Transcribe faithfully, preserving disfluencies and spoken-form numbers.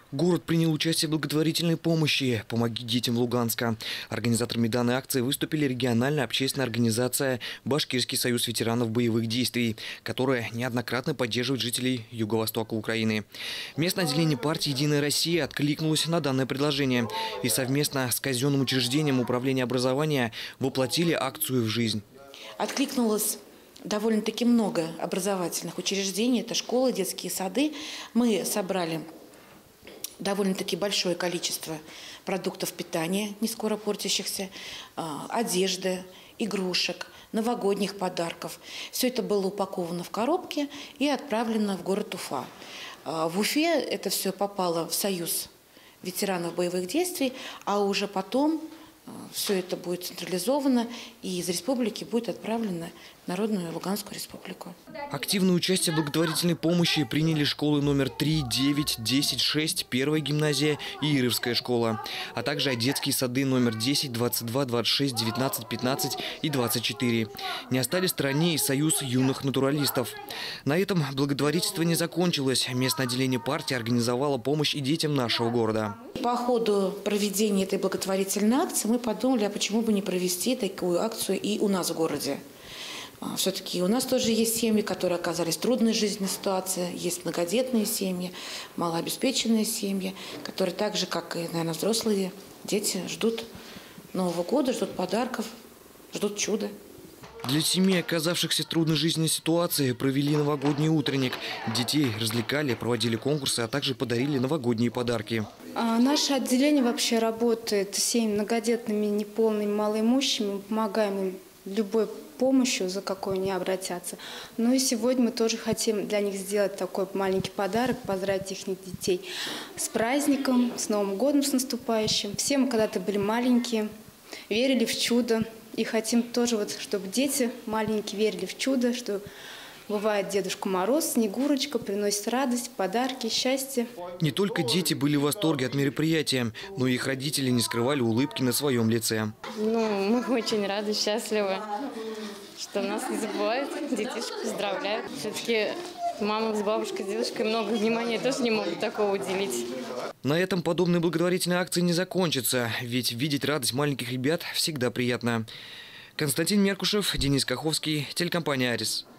Город принял участие в благотворительной помощи «Помоги детям Луганска». Организаторами данной акции выступили региональная общественная организация «Башкирский союз ветеранов боевых действий», которая неоднократно поддерживает жителей Юго-Востока Украины. Местное отделение партии «Единая Россия» откликнулось на данное предложение и совместно с казенным учреждением управления образования воплотили акцию в жизнь. Откликнулось довольно-таки много образовательных учреждений, это школы, детские сады. Мы собрали довольно-таки большое количество продуктов питания, не скоро портящихся, одежды, игрушек, новогодних подарков. Все это было упаковано в коробки и отправлено в город Уфа. В Уфе это все попало в Союз ветеранов боевых действий, а уже потом все это будет централизовано и из республики будет отправлено в Народную Луганскую республику. Активное участие в благотворительной помощи приняли школы номер три, девять, десять, шесть, первая гимназия и Иревская школа, а также детские сады номер десять, двадцать два, двадцать шесть, девятнадцать, пятнадцать и двадцать четыре. Не остались в стороне и Союз юных натуралистов. На этом благотворительство не закончилось. Местное отделение партии организовало помощь и детям нашего города. По ходу проведения этой благотворительной акции мы подумали, а почему бы не провести такую акцию и у нас в городе. Все-таки у нас тоже есть семьи, которые оказались в трудной жизненной ситуации, есть многодетные семьи, малообеспеченные семьи, которые так же, как и, наверное, взрослые дети, ждут Нового года, ждут подарков, ждут чуда. Для семей, оказавшихся в трудной жизненной ситуации, провели новогодний утренник. Детей развлекали, проводили конкурсы, а также подарили новогодние подарки. А наше отделение вообще работает с семьями многодетными, неполными, малоимущими. Мы помогаем им любой помощью, за какой они обратятся. Ну и сегодня мы тоже хотим для них сделать такой маленький подарок, поздравить их детей с праздником, с Новым годом, с наступающим. Все мы когда-то были маленькие, верили в чудо. И хотим тоже, вот, чтобы дети маленькие верили в чудо, что бывает Дедушка Мороз, Снегурочка, приносит радость, подарки, счастье. Не только дети были в восторге от мероприятия, но и их родители не скрывали улыбки на своем лице. Ну, мы очень рады, счастливы, что нас не забывают, детишек поздравляют. Все-таки мама с бабушкой, с дедушкой много внимания тоже не могут такого уделить. На этом подобные благотворительные акции не закончатся, ведь видеть радость маленьких ребят всегда приятно. Константин Меркушев, Денис Каховский, телекомпания «Арис».